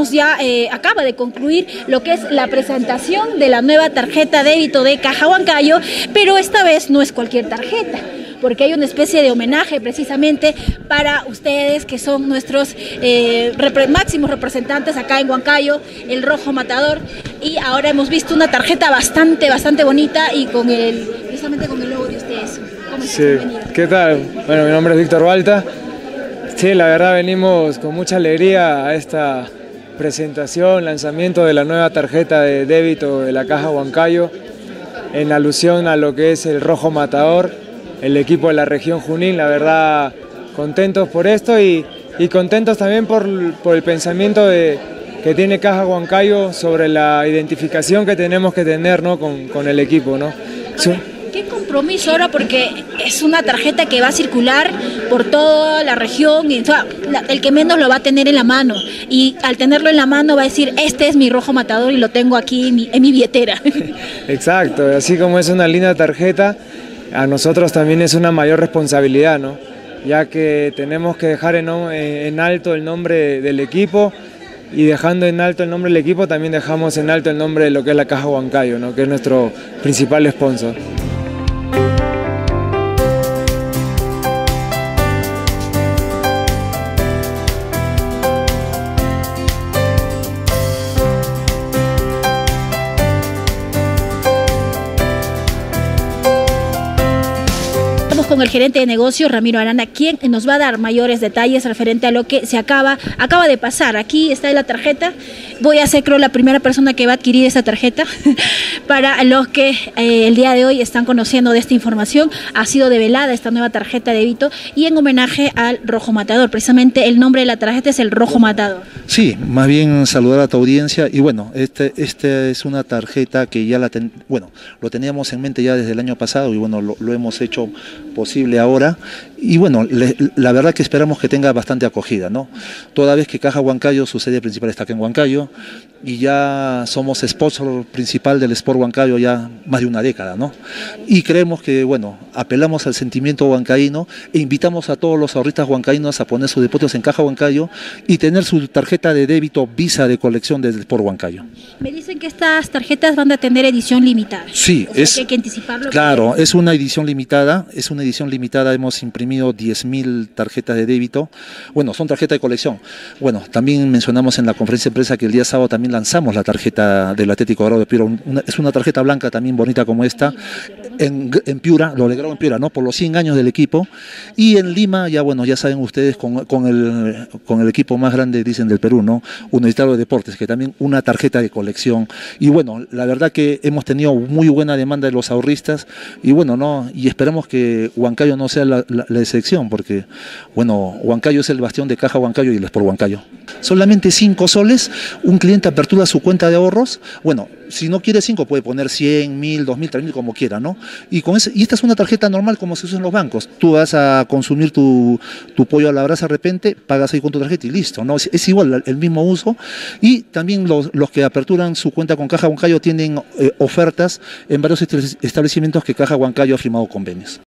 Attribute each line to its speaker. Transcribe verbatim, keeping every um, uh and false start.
Speaker 1: hemos ya, eh, acaba de concluir lo que es la presentación de la nueva tarjeta débito de Caja Huancayo, pero esta vez no es cualquier tarjeta, porque hay una especie de homenaje precisamente para ustedes que son nuestros eh, repre máximos representantes acá en Huancayo, el Rojo Matador, y ahora hemos visto una tarjeta bastante, bastante bonita y con el, precisamente con el logo de ustedes. ¿Cómo estás?
Speaker 2: Sí, ¿qué tal? Bueno, mi nombre es Víctor Balta. Sí, la verdad venimos con mucha alegría a esta presentación, lanzamiento de la nueva tarjeta de débito de la Caja Huancayo, en alusión a lo que es el Rojo Matador, el equipo de la región Junín. La verdad contentos por esto y, y contentos también por, por el pensamiento de, que tiene Caja Huancayo sobre la identificación que tenemos que tener, ¿no? con, con el equipo, ¿no? Sí.
Speaker 1: ¿Qué compromiso ahora? Porque es una tarjeta que va a circular por toda la región, y, o sea, la, el que menos lo va a tener en la mano, y al tenerlo en la mano va a decir, este es mi Rojo Matador y lo tengo aquí en mi, en mi billetera.
Speaker 2: Exacto, así como es una linda tarjeta, a nosotros también es una mayor responsabilidad, ¿no? Ya que tenemos que dejar en, en alto el nombre del equipo, y dejando en alto el nombre del equipo también dejamos en alto el nombre de lo que es la Caja Huancayo, ¿no? Que es nuestro principal sponsor.
Speaker 1: Con el gerente de negocios, Ramiro Arana, quien nos va a dar mayores detalles referente a lo que se acaba, acaba de pasar. Aquí está la tarjeta. Voy a ser, creo, la primera persona que va a adquirir esta tarjeta. Para los que eh, el día de hoy están conociendo de esta información, ha sido develada esta nueva tarjeta de débito y en homenaje al Rojo Matador. Precisamente el nombre de la tarjeta es el Rojo Matador.
Speaker 3: Sí, más bien saludar a tu audiencia y bueno, este, este es una tarjeta que ya la ten, bueno, lo teníamos en mente ya desde el año pasado y bueno, lo, lo hemos hecho posible ahora y bueno, le, la verdad que esperamos que tenga bastante acogida, ¿no? Toda vez que Caja Huancayo, su sede principal está acá en Huancayo y ya somos sponsor principal del Sport Huancayo ya más de una década, ¿no? Y creemos que, bueno, apelamos al sentimiento huancaíno e invitamos a todos los ahorristas huancaínos a poner sus depósitos en Caja Huancayo y tener su tarjeta de débito Visa de colección del Sport Huancayo.
Speaker 1: Me dicen que estas tarjetas van a tener edición limitada.
Speaker 3: Sí,
Speaker 1: o sea,
Speaker 3: es,
Speaker 1: que hay que anticiparlo.
Speaker 3: Claro,
Speaker 1: porque...
Speaker 3: es una edición limitada, es una edición limitada, hemos imprimido diez mil tarjetas de débito, bueno, son tarjetas de colección. Bueno, también mencionamos en la conferencia de prensa que el día sábado también lanzamos la tarjeta del Atlético Grau de Piura, una, es una tarjeta blanca también bonita como esta, en, en Piura, lo logramos en Piura, ¿no? Por los cien años del equipo, y en Lima, ya bueno, ya saben ustedes, con, con, el, con el equipo más grande, dicen, del Perú, ¿no? Universitario de Deportes, que también una tarjeta de colección, y bueno, la verdad que hemos tenido muy buena demanda de los ahorristas, y bueno, ¿no? Y esperamos que Huancayo no sea la, la, la excepción, porque, bueno, Huancayo es el bastión de Caja Huancayo y el Sport Huancayo. Solamente cinco soles, un cliente apertura su cuenta de ahorros, bueno, si no quiere cinco puede poner cien, mil, dos mil, tres mil, como quiera, ¿no? Y, con ese, y esta es una tarjeta normal como se usa en los bancos. Tú vas a consumir tu, tu pollo a la brasa de repente, pagas ahí con tu tarjeta y listo, ¿no? Es, es igual, el mismo uso. Y también los, los que aperturan su cuenta con Caja Huancayo tienen eh, ofertas en varios establecimientos que Caja Huancayo ha firmado convenios.